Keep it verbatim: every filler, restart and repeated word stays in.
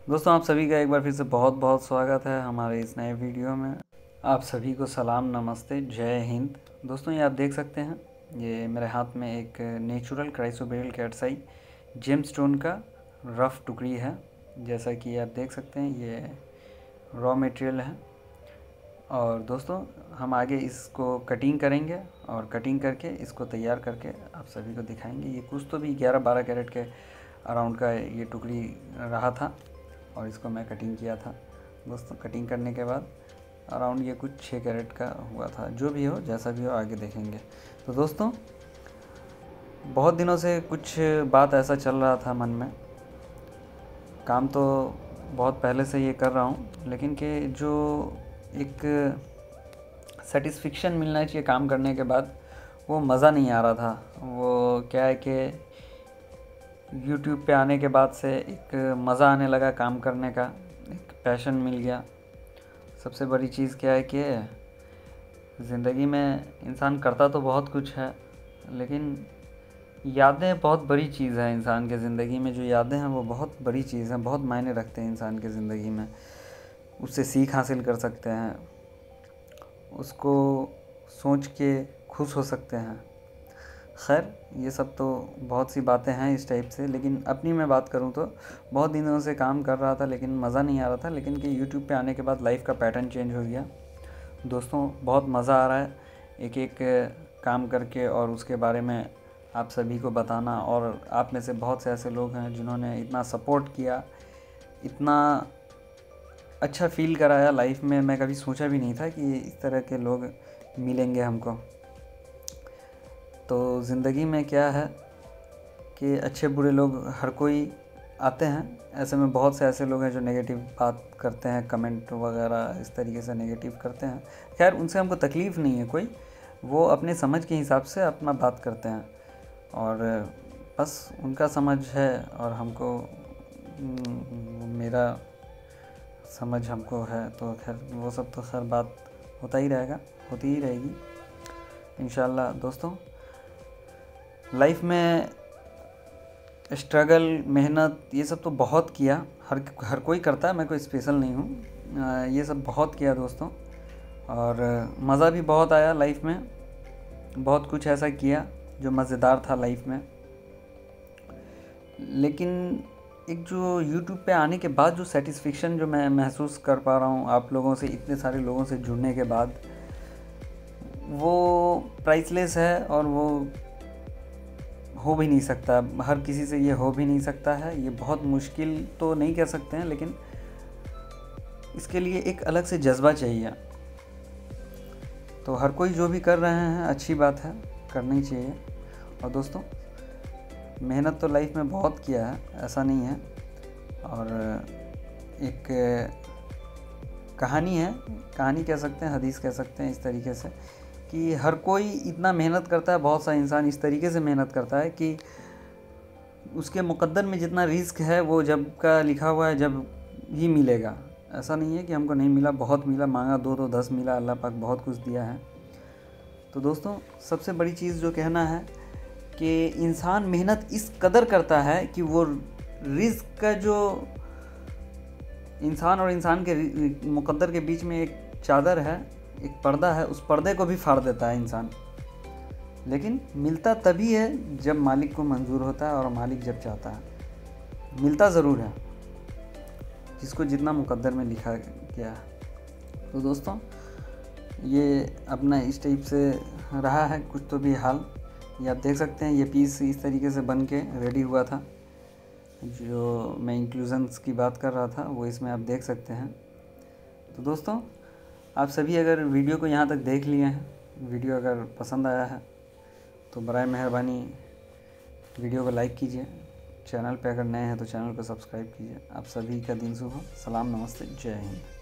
दोस्तों आप सभी का एक बार फिर से बहुत बहुत स्वागत है हमारे इस नए वीडियो में। आप सभी को सलाम, नमस्ते, जय हिंद। दोस्तों ये आप देख सकते हैं, ये मेरे हाथ में एक नेचुरल क्राइसोबेरिल कैट्साई जेमस्टोन का रफ़ टुकड़ी है। जैसा कि आप देख सकते हैं ये रॉ मटेरियल है। और दोस्तों हम आगे इसको कटिंग करेंगे और कटिंग करके इसको तैयार करके आप सभी को दिखाएंगे। ये कुछ तो भी ग्यारह बारह कैरेट के अराउंड का ये टुकड़ी रहा था और इसको मैं कटिंग किया था। दोस्तों कटिंग करने के बाद अराउंड ये कुछ छः कैरेट का हुआ था। जो भी हो, जैसा भी हो, आगे देखेंगे। तो दोस्तों बहुत दिनों से कुछ बात ऐसा चल रहा था मन में। काम तो बहुत पहले से ये कर रहा हूँ, लेकिन कि जो एक सेटिस्फिक्शन मिलना चाहिए काम करने के बाद, वो मज़ा नहीं आ रहा था। वो क्या है कि यूट्यूब पे आने के बाद से एक मज़ा आने लगा काम करने का, एक पैशन मिल गया। सबसे बड़ी चीज़ क्या है कि ज़िंदगी में इंसान करता तो बहुत कुछ है, लेकिन यादें बहुत बड़ी चीज़ है। इंसान के ज़िंदगी में जो यादें हैं वो बहुत बड़ी चीज़ हैं, बहुत मायने रखते हैं इंसान के ज़िंदगी में। उससे सीख हासिल कर सकते हैं, उसको सोच के खुश हो सकते हैं। खैर ये सब तो बहुत सी बातें हैं इस टाइप से, लेकिन अपनी मैं बात करूं तो बहुत दिनों से काम कर रहा था लेकिन मज़ा नहीं आ रहा था। लेकिन कि यूट्यूब पे आने के बाद लाइफ का पैटर्न चेंज हो गया। दोस्तों बहुत मज़ा आ रहा है एक एक काम करके और उसके बारे में आप सभी को बताना। और आप में से बहुत से ऐसे लोग हैं जिन्होंने इतना सपोर्ट किया, इतना अच्छा फील कराया लाइफ में। मैं कभी सोचा भी नहीं था कि इस तरह के लोग मिलेंगे हमको। तो ज़िंदगी में क्या है कि अच्छे बुरे लोग हर कोई आते हैं। ऐसे में बहुत से ऐसे लोग हैं जो नेगेटिव बात करते हैं, कमेंट वगैरह इस तरीके से नेगेटिव करते हैं। खैर उनसे हमको तकलीफ़ नहीं है कोई, वो अपने समझ के हिसाब से अपना बात करते हैं और बस उनका समझ है और हमको मेरा समझ हमको है। तो खैर वो सब तो खैर बात होता ही रहेगा, होती ही रहेगी इंशाल्लाह। दोस्तों लाइफ में स्ट्रगल, मेहनत, ये सब तो बहुत किया, हर हर कोई करता है, मैं कोई स्पेशल नहीं हूँ। ये सब बहुत किया दोस्तों, और मज़ा भी बहुत आया लाइफ में। बहुत कुछ ऐसा किया जो मज़ेदार था लाइफ में। लेकिन एक जो यूट्यूब पे आने के बाद जो सेटिस्फिक्शन जो मैं महसूस कर पा रहा हूँ आप लोगों से, इतने सारे लोगों से जुड़ने के बाद, वो प्राइसलेस है और वो हो भी नहीं सकता। हर किसी से ये हो भी नहीं सकता है। ये बहुत मुश्किल तो नहीं कह सकते हैं, लेकिन इसके लिए एक अलग से जज्बा चाहिए। तो हर कोई जो भी कर रहे हैं अच्छी बात है, करनी चाहिए। और दोस्तों मेहनत तो लाइफ में बहुत किया है, ऐसा नहीं है। और एक कहानी है, कहानी कह सकते हैं, हदीस कह सकते हैं, इस तरीके से कि हर कोई इतना मेहनत करता है। बहुत सा इंसान इस तरीके से मेहनत करता है कि उसके मुकद्दर में जितना रिस्क है वो जब का लिखा हुआ है जब ही मिलेगा। ऐसा नहीं है कि हमको नहीं मिला, बहुत मिला, मांगा दो तो दस मिला। अल्लाह पाक बहुत कुछ दिया है। तो दोस्तों सबसे बड़ी चीज़ जो कहना है कि इंसान मेहनत इस कदर करता है कि वो रिस्क का जो इंसान और इंसान के मुकद्दर के बीच में एक चादर है, एक पर्दा है, उस पर्दे को भी फाड़ देता है इंसान। लेकिन मिलता तभी है जब मालिक को मंजूर होता है और मालिक जब चाहता है। मिलता ज़रूर है जिसको जितना मुकद्दर में लिखा गया है। तो दोस्तों ये अपना इस टाइप से रहा है कुछ तो भी हाल। ये आप देख सकते हैं, ये पीस इस तरीके से बन के रेडी हुआ था। जो मैं इंक्लूजन्स की बात कर रहा था वो इसमें आप देख सकते हैं। तो दोस्तों आप सभी अगर वीडियो को यहाँ तक देख लिए हैं, वीडियो अगर पसंद आया है तो बराए मेहरबानी वीडियो को लाइक कीजिए। चैनल पे अगर नए हैं तो चैनल को सब्सक्राइब कीजिए। आप सभी का दिन शुभ हो। सलाम, नमस्ते, जय हिंद।